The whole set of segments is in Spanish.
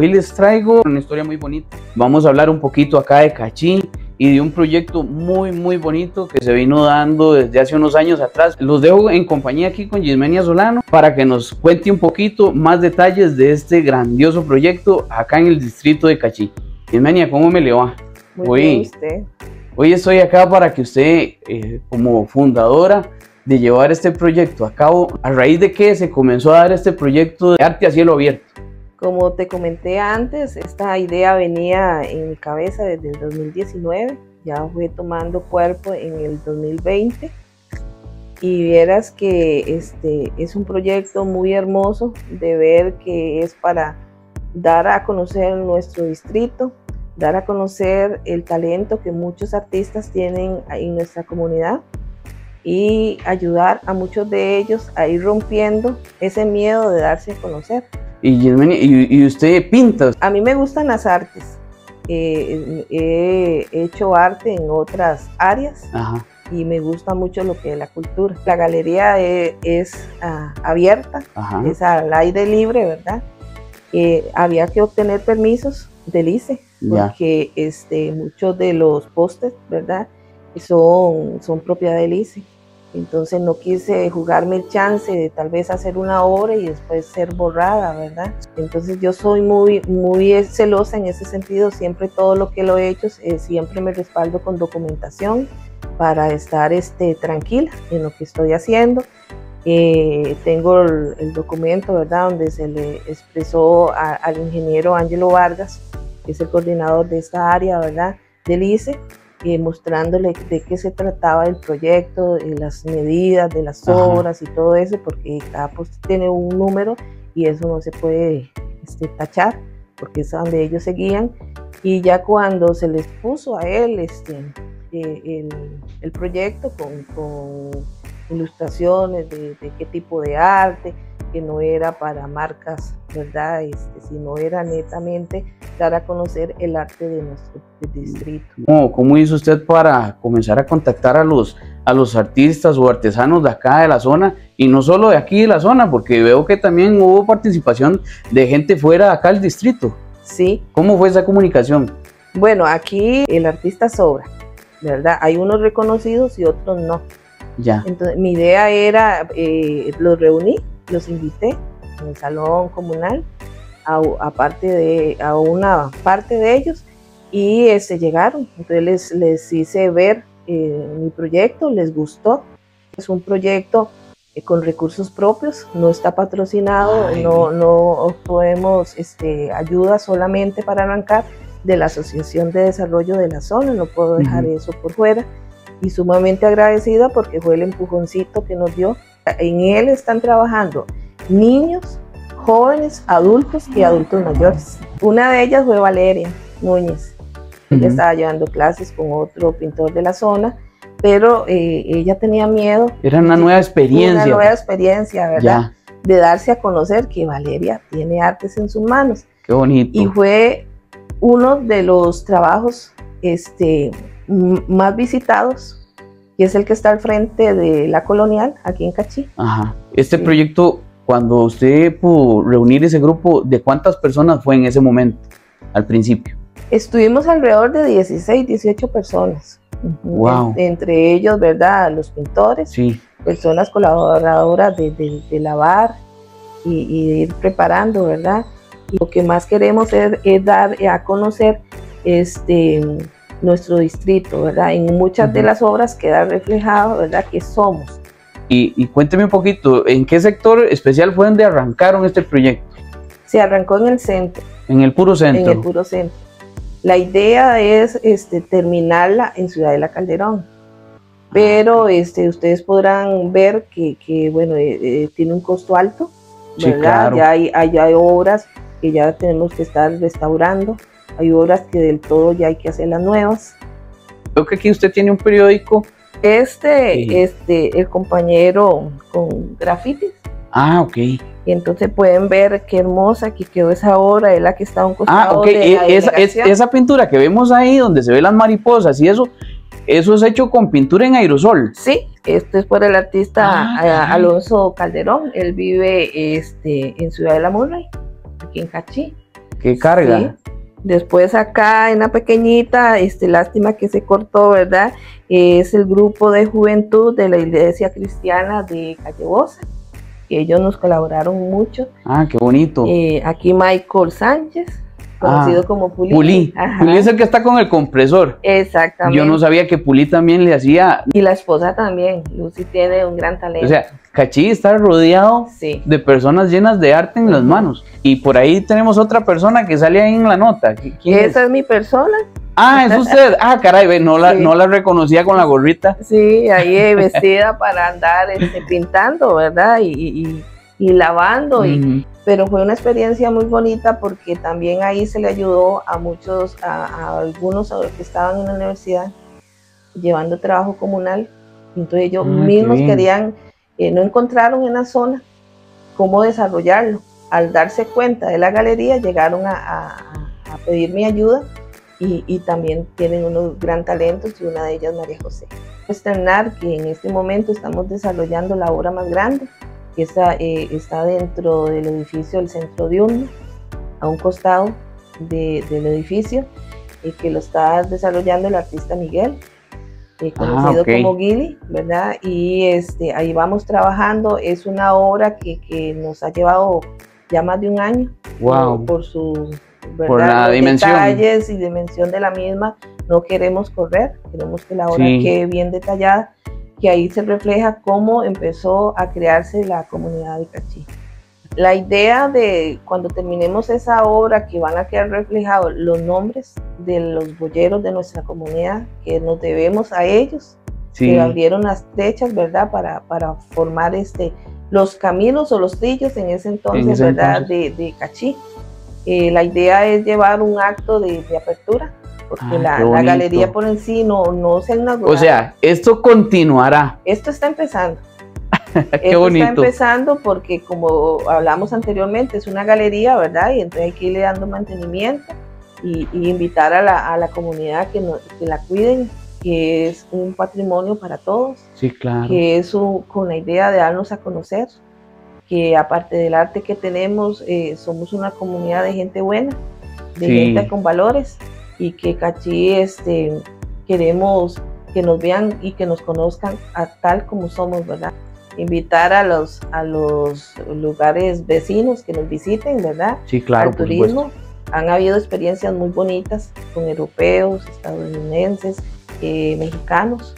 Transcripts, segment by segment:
Hoy les traigo una historia muy bonita. Vamos a hablar un poquito acá de Cachí y de un proyecto muy bonito que se vino dando desde hace unos años atrás. Los dejo en compañía aquí con Yismenia Solano para que nos cuente un poquito más detalles de este grandioso proyecto acá en el distrito de Cachí. Yismenia, ¿cómo me le va? Muy bien, usted. Hoy estoy acá para que usted, como fundadora de llevar este proyecto a cabo, ¿a raíz de qué se comenzó a dar este proyecto de arte a cielo abierto? Como te comenté antes, esta idea venía en mi cabeza desde el 2019, ya fue tomando cuerpo en el 2020 y vieras que es un proyecto muy hermoso de ver que es para dar a conocer nuestro distrito, dar a conocer el talento que muchos artistas tienen en nuestra comunidad y ayudar a muchos de ellos a ir rompiendo ese miedo de darse a conocer. Y usted pinta. A mí me gustan las artes. He hecho arte en otras áreas. Ajá. Y me gusta mucho lo que es la cultura. La galería es abierta, Ajá. Es al aire libre, ¿verdad? Había que obtener permisos del ICE, porque muchos de los postes, ¿verdad? Son propiedad del ICE. Entonces no quise jugarme el chance de tal vez hacer una obra y después ser borrada, ¿verdad? Entonces yo soy muy celosa en ese sentido. Siempre todo lo que lo he hecho, siempre me respaldo con documentación para estar tranquila en lo que estoy haciendo. Tengo el documento, ¿verdad?, donde se le expresó al ingeniero Ángelo Vargas, que es el coordinador de esta área, ¿verdad?, del ICE, mostrándole de qué se trataba el proyecto, las medidas de las obras y todo eso, porque cada poste tiene un número y eso no se puede tachar, porque es donde ellos se guían. Y ya cuando se les puso a él el proyecto con ilustraciones de qué tipo de arte, que no era para marcas, ¿verdad?, sino era netamente dar a conocer el arte de nuestro distrito. ¿Cómo hizo usted para comenzar a contactar a los artistas o artesanos de acá de la zona, y no solo de aquí de la zona, porque veo que también hubo participación de gente fuera de acá del distrito? Sí. ¿Cómo fue esa comunicación? Bueno, aquí el artista sobra, ¿verdad? Hay unos reconocidos y otros no. Ya. Entonces mi idea era, los reuní, los invité en el salón comunal a una parte de ellos y llegaron. Entonces les hice ver mi proyecto, les gustó. Es un proyecto con recursos propios, no está patrocinado. No podemos ayuda solamente para arrancar de la Asociación de Desarrollo de la Zona, no puedo dejar eso por fuera. Y sumamente agradecida porque fue el empujoncito que nos dio. En él están trabajando niños, jóvenes, adultos y adultos mayores. Una de ellas fue Valeria Núñez. Ella estaba llevando clases con otro pintor de la zona, pero ella tenía miedo. Era una nueva experiencia. Una nueva experiencia, ¿verdad? De darse a conocer que Valeria tiene artes en sus manos. Qué bonito. Y fue uno de los trabajos más visitados, que es el que está al frente de la Colonial, aquí en Cachí. Ajá. Proyecto, cuando usted pudo reunir ese grupo, ¿de cuántas personas fue en ese momento, al principio? Estuvimos alrededor de 16, 18 personas. Wow. Entre ellos, ¿verdad?, los pintores, sí, personas colaboradoras de lavar y de ir preparando, ¿verdad? Y lo que más queremos es dar a conocer nuestro distrito, ¿verdad? En muchas de las obras queda reflejado, ¿verdad?, que somos. Y cuénteme un poquito, ¿en qué sector especial fue donde arrancaron este proyecto? Se arrancó en el centro. ¿En el puro centro? En el puro centro. La idea es terminarla en Ciudad de la Calderón, pero ustedes podrán ver que bueno, tiene un costo alto, ¿verdad? Sí, claro. Ya hay obras que ya tenemos que estar restaurando, hay obras que del todo ya hay que hacer las nuevas. Creo que aquí usted tiene un periódico. El compañero con grafitis. Ah, ok. Y entonces pueden ver qué hermosa que quedó esa obra, es la que está a un costado de la esa pintura que vemos ahí, donde se ven las mariposas y eso es hecho con pintura en aerosol. Sí, esto es por el artista Alonso Calderón. Él vive en Ciudad de la Murray, aquí en Cachí. qué carga. Sí. Después acá en la pequeñita, lástima que se cortó, ¿verdad? Es el grupo de juventud de la Iglesia Cristiana de Calle Bosa. Ellos nos colaboraron mucho. Ah, qué bonito. Aquí Michael Sánchez, conocido como Puli. Puli. Puli es el que está con el compresor. Exactamente. Yo no sabía que Puli también le hacía. Y la esposa también. Lucy tiene un gran talento. O sea, Cachí está rodeado de personas llenas de arte en las manos. Y por ahí tenemos otra persona que sale ahí en la nota. Esa es mi persona. Ah, es usted. Ah, caray, no la reconocía con la gorrita. Sí, ahí vestida para andar pintando, ¿verdad? Y lavando. Pero fue una experiencia muy bonita porque también ahí se le ayudó a muchos, a algunos que estaban en la universidad llevando trabajo comunal. Entonces ellos mismos querían, no encontraron en la zona cómo desarrollarlo. Al darse cuenta de la galería llegaron a pedir mi ayuda y también tienen unos gran talentos y una de ellas María José. Externar que en este momento estamos desarrollando la obra más grande, que está dentro del edificio del Centro Diurno, a un costado del edificio, que lo está desarrollando el artista Miguel, conocido como Gili, ¿verdad? Y ahí vamos trabajando. Es una obra que nos ha llevado ya más de un año. Wow. Por su, ¿verdad?, por la dimensión. Detalles y dimensión de la misma. No queremos correr, queremos que la obra quede bien detallada, que ahí se refleja cómo empezó a crearse la comunidad de Cachí. La idea de cuando terminemos esa obra, que van a quedar reflejados los nombres de los boyeros de nuestra comunidad, que nos debemos a ellos, que abrieron las brechas, ¿verdad?, para formar los caminos o los trillos en ese entonces, ¿verdad?, de Cachí. La idea es llevar un acto de apertura, porque la galería por en sí no se inauguró. O sea, esto continuará. Esto está empezando. Qué bonito. Está empezando porque, como hablamos anteriormente, es una galería, ¿verdad? Y entonces hay que irle dando mantenimiento y invitar a la comunidad que la cuiden, que es un patrimonio para todos. Sí, claro. Que es con la idea de darnos a conocer, que aparte del arte que tenemos, somos una comunidad de gente buena, de gente con valores, y que Cachí queremos que nos vean y que nos conozcan tal como somos, ¿verdad? Invitar a los lugares vecinos que nos visiten, ¿verdad? Sí, claro, al turismo. Han habido experiencias muy bonitas con europeos, estadounidenses, mexicanos,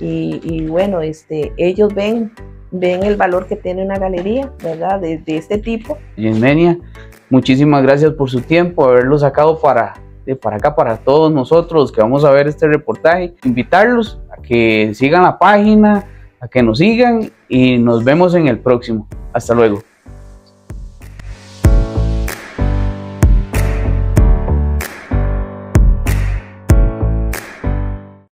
y bueno, ellos ven el valor que tiene una galería, ¿verdad?, de este tipo. Gismenia, muchísimas gracias por su tiempo, haberlo sacado para acá, para todos nosotros que vamos a ver este reportaje. Invitarlos a que sigan la página, a que nos sigan, y nos vemos en el próximo. Hasta luego.